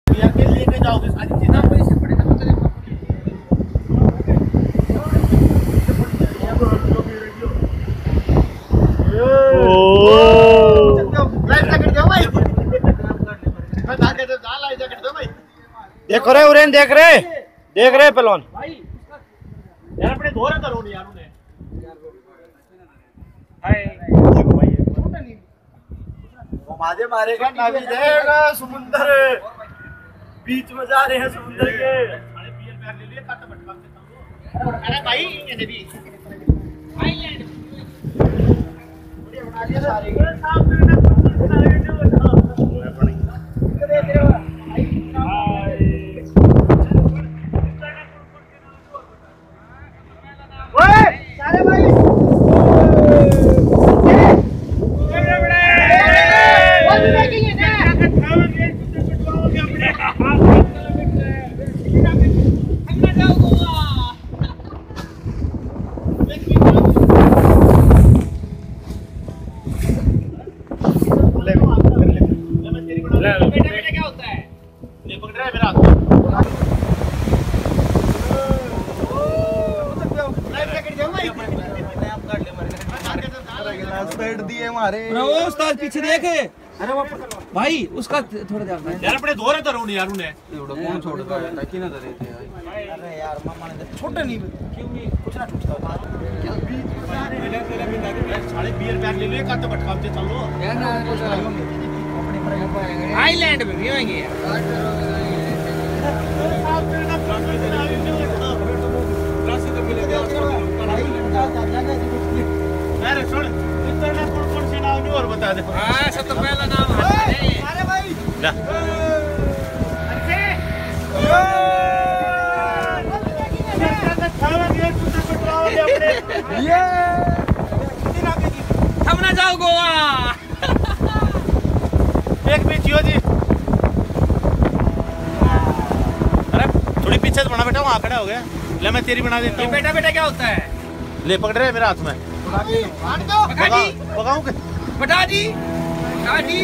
लेके जाओगे सारी चीजें पैसे पड़ेगा तो तेरे देखो रे उरेन देख रहे पहलवान यार अपने धोरे करो नहीं यार उन्हें माजे मारेगा नावी देगा समुंदर बीच में जा रहे हैं समुंदर के अरे बियर बैग ले लिए काट बटका के अरे भाई ये भी आइलैंड बना लिया सारे के सामने ना सारे जो ओए सारे भाई क्या होता है ये पकड़ रहा है मेरा उस्ताद पीछे देखे। अरे वो भाई उसका थोड़ा ध्यान यार अपने धोरे तो नहीं यार उन्हें कौन छोड़ता है कि ना धरे थे। अरे यार मामा ने छोटे नहीं क्यों भी कुछ ना टूटता क्या सारे बियर बैग ले लिए काट बटका के चलो यार ना आइलैंड में भी होंगे अरे सुन इतना कौन से नाम नहीं और बता दे हां सब तो पहला नाम है अरे भाई ला ये हम ना जाओ गोवा एक भी जियो जी अरे थोड़ी पीछे से बना बेटा वहां खड़ा हो गया ले मैं तेरी बना देता हूं बेटा बेटा क्या होता है ले पकड़ रहे मेरे हाथ में पकाऊं के बता दी दादी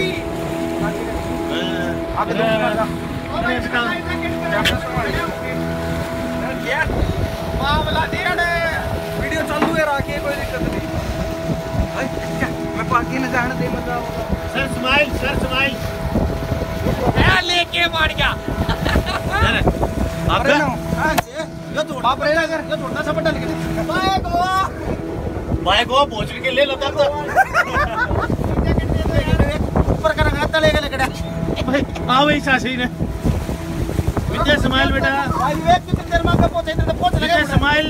मामला दिया ने वीडियो चालू है राखिए कोई दिक्कत नहीं मैं पार्टी में जाने दे मतलब सर स्माइल मैं लेके मार गया आप ये तो आप रहना कर ये छोटा सा बटन बाय गो पहुंच के ले लेता था ऊपर का रंगा तले के लेकड़ा भाई आ वही सासी ने विजय स्माइल बेटा भाई एक कितनी देर में आके पहुंचे तो पहुंच लगे स्माइल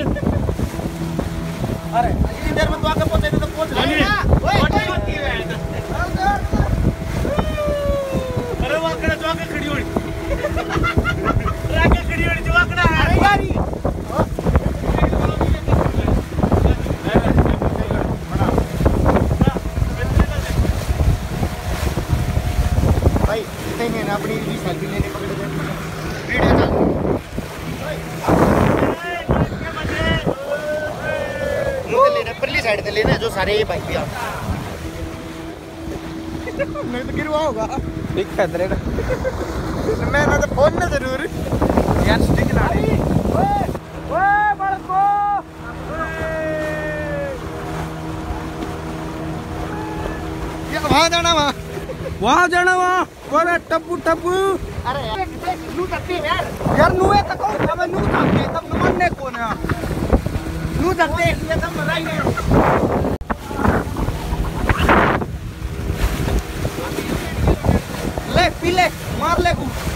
अरे इतनी देर में तो आके पहुंचे तो पहुंच लगे अरे वाकड़ा जो आके खड़ी होई आके खड़ी होई जो वाकड़ा अरे यार भाई इतने ने अपनी भी सेल्फी लेने पकड़ गए वीडियो चल लेना परली साइड पे लेना जो सारे भाई भी आ नहीं तो गिरवा होगा ठीक खतरे का मैं ना तो फोन ना जरूर यार स्टिक ला रही ओए बड़को ये वहां जाना वहां कोरे टप्पू टप्पू अरे नू तकती यार नू है तको अब नू तकते तब मनने कौन है नू तकते ये सब मजा ही नहीं ले पी ले मार ले